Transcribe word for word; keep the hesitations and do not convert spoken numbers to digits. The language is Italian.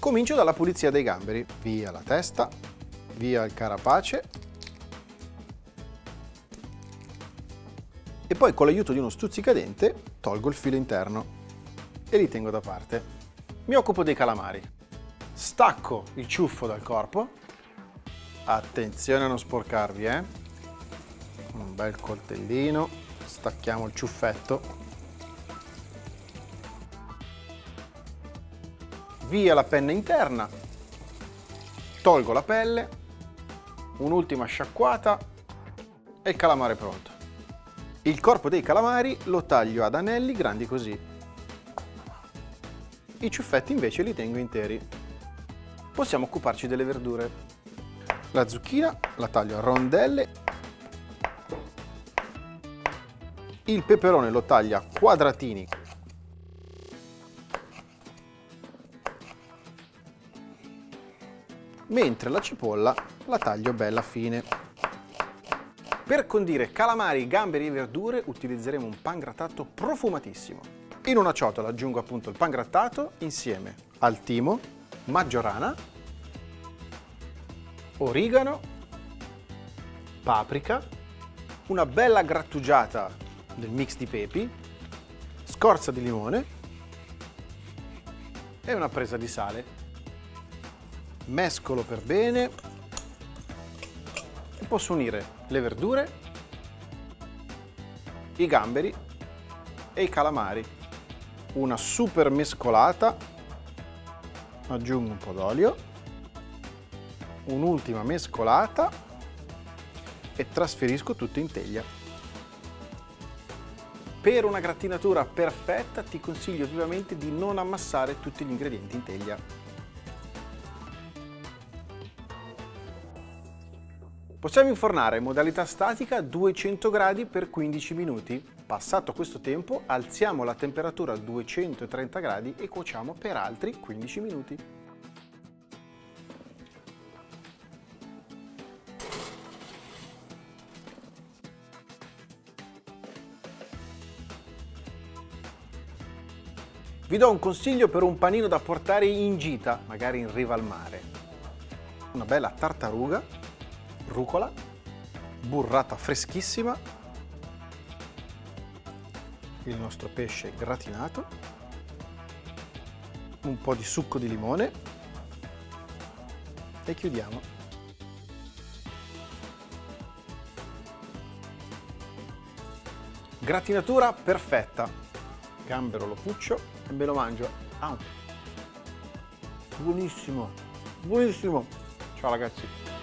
Comincio dalla pulizia dei gamberi. Via la testa, via il carapace e poi con l'aiuto di uno stuzzicadente tolgo il filo interno e li tengo da parte. Mi occupo dei calamari. Stacco il ciuffo dal corpo. Attenzione a non sporcarvi, eh? Un bel coltellino, stacchiamo il ciuffetto. Via la penna interna, tolgo la pelle, un'ultima sciacquata e il calamare è pronto. Il corpo dei calamari lo taglio ad anelli grandi così. I ciuffetti invece li tengo interi. Possiamo occuparci delle verdure. La zucchina la taglio a rondelle. Il peperone lo taglio a quadratini. Mentre la cipolla la taglio bella fine. Per condire calamari, gamberi e verdure utilizzeremo un pangrattato profumatissimo. In una ciotola aggiungo appunto il pangrattato insieme al timo, maggiorana, origano, paprika, una bella grattugiata del mix di pepi, scorza di limone e una presa di sale. Mescolo per bene e posso unire le verdure, i gamberi e i calamari. Una super mescolata, aggiungo un po' d'olio, un'ultima mescolata e trasferisco tutto in teglia. Per una grattinatura perfetta ti consiglio vivamente di non ammassare tutti gli ingredienti in teglia. Possiamo infornare in modalità statica a duecento gradi per quindici minuti. Passato questo tempo, alziamo la temperatura a duecentotrenta gradi e cuociamo per altri quindici minuti. Vi do un consiglio per un panino da portare in gita, magari in riva al mare. Una bella tartaruga, rucola, burrata freschissima, il nostro pesce gratinato, un po' di succo di limone e chiudiamo. Gratinatura perfetta. Gambero lo puccio e me lo mangio. Ah, buonissimo, buonissimo. Ciao ragazzi.